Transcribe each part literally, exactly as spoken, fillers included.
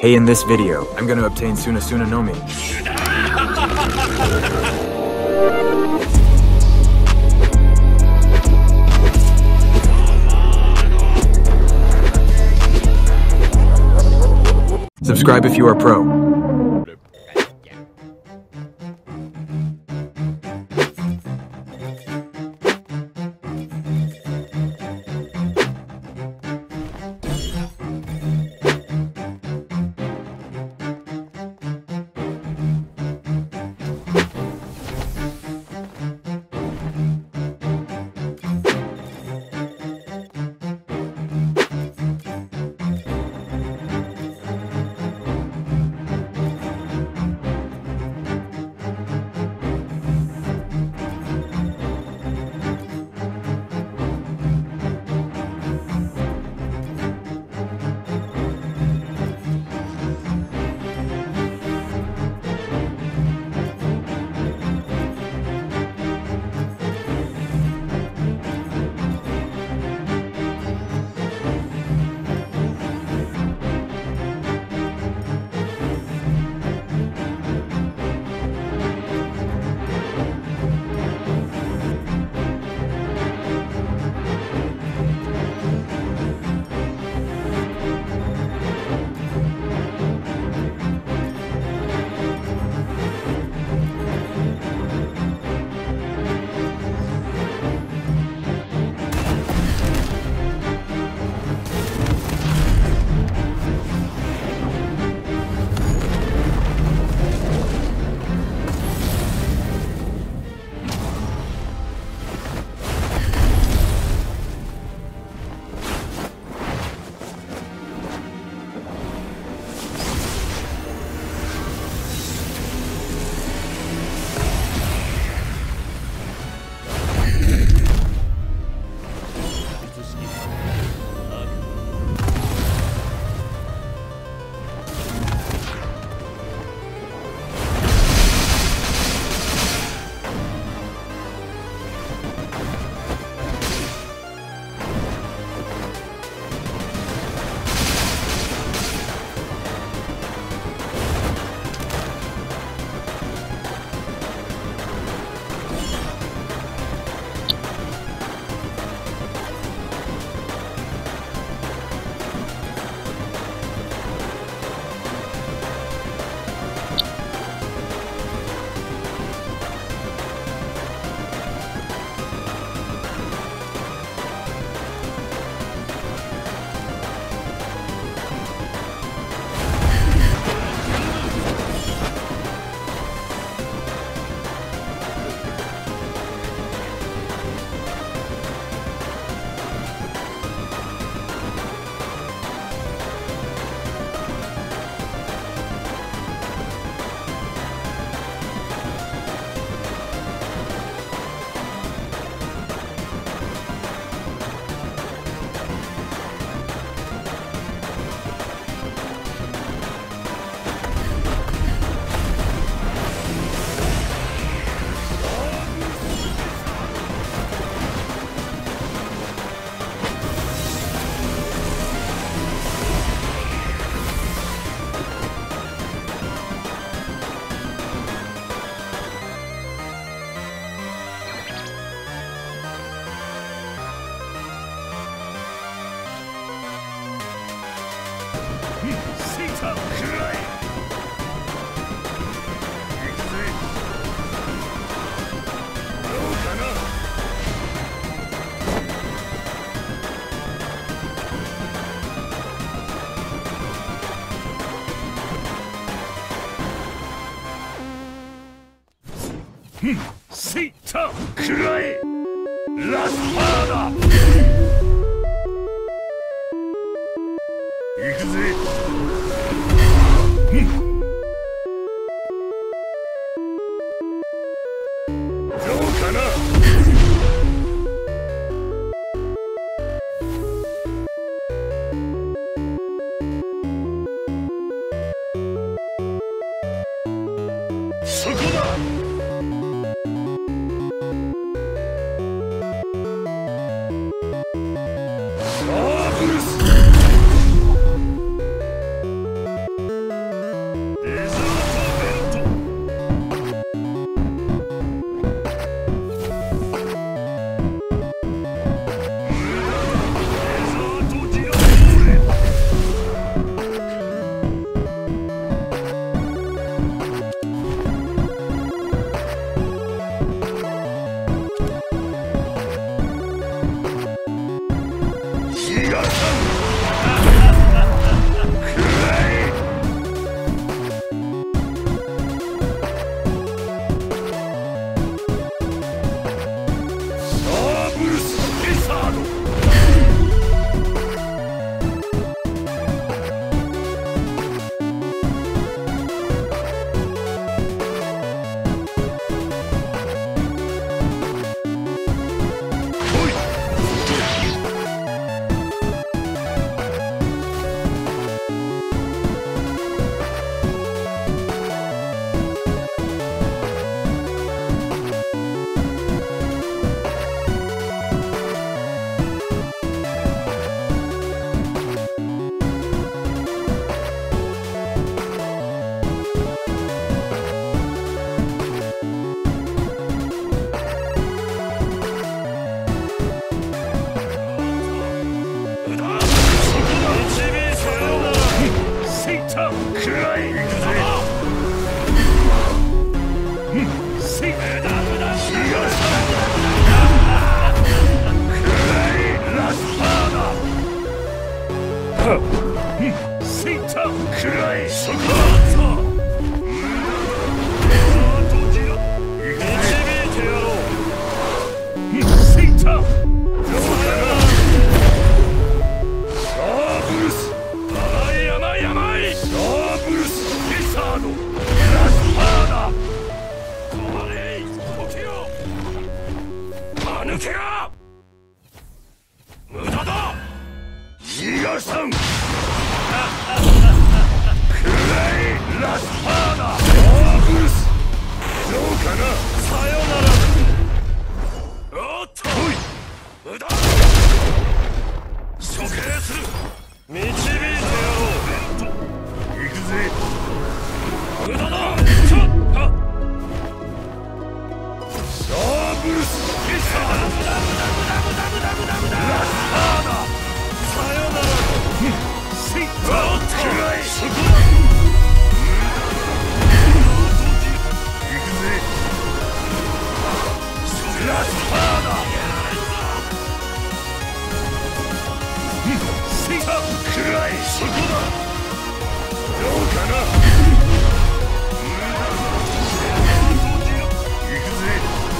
Hey, in this video, I'm gonna obtain Suna Suna no Mi. Subscribe if you are pro. See ta! Cry! La spada! 行くぜ！どうかな？そこだ！ああ、ブルス！ タくらい行くぜ。うんせいだ無駄無駄逃がさくらいラスパーだ。はっうんせいたくらいそこだ。抜けろ。無駄だ。逃がさん。くらいラスパーだ。オーブルスどうかな。さよなら。おっとおい無駄。処刑する。導いてやろう。行くぜ。無駄だ。ちょっはっオーブルスラスパーだ。さよなら。セイターくらいそこだ。行くぜ。ラスパーだ。セイターくらいそこだ。どうかな。行くぜ。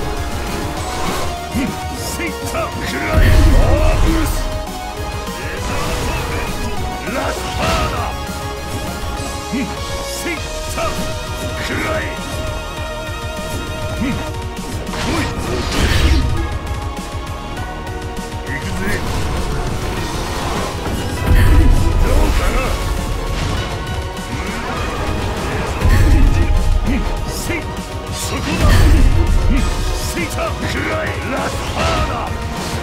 セイターくらいオーブルスラスパーだ。セイターくらいおい行くぜ。どうかな。セイそこだ。セイターくらいラスパーだ。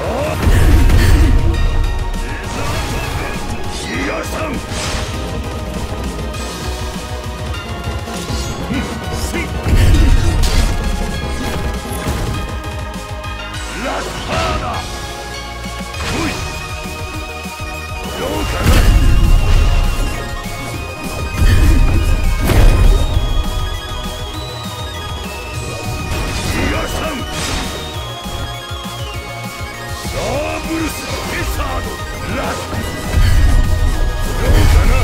逃がさん。セイラスパーだ。おいどうかな。逃がさん。オーブルスエサードラスどうかな。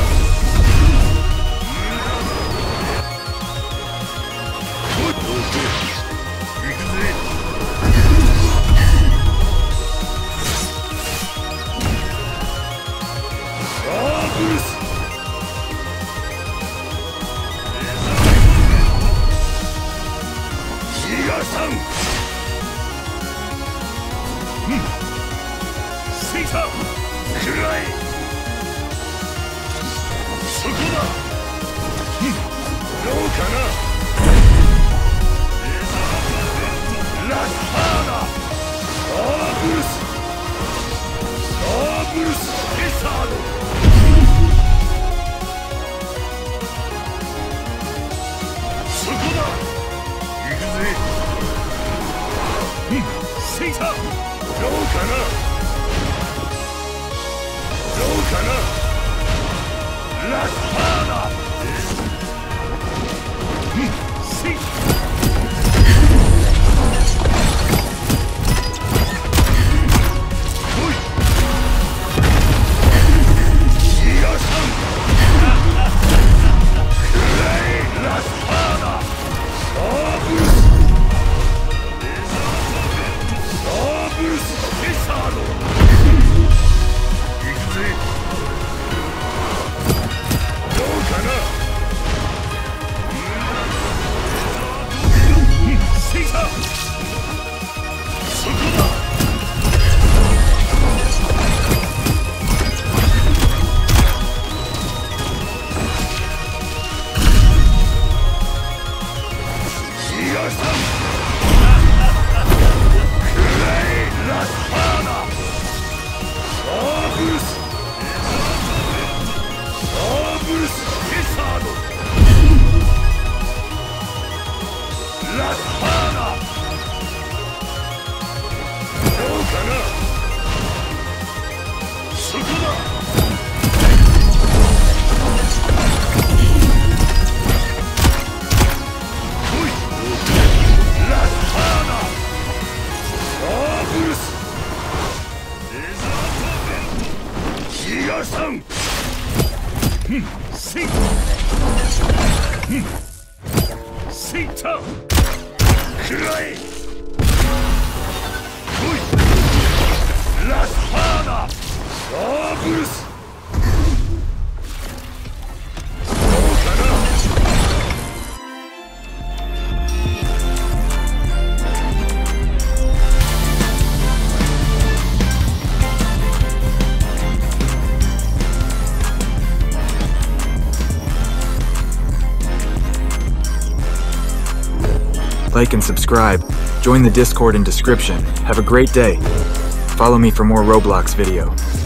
おっと行くぜ。オーブルス逃がさん。セイターくらいそこだ。どうかな。ラスパーだ。オーブルスオーブルスエサードそこだ。行くぜ。セイターどうかな。どうかな。ラスパーだ。セイおい逃がさん。くらいラスパーだ。オーブルスオーブルスエサード行くぜ。どうシータくらえ。来いラスパーナダブルス。どうかな。 Like and subscribe. Join the Discord in description. Have a great day. Follow me for more Roblox video.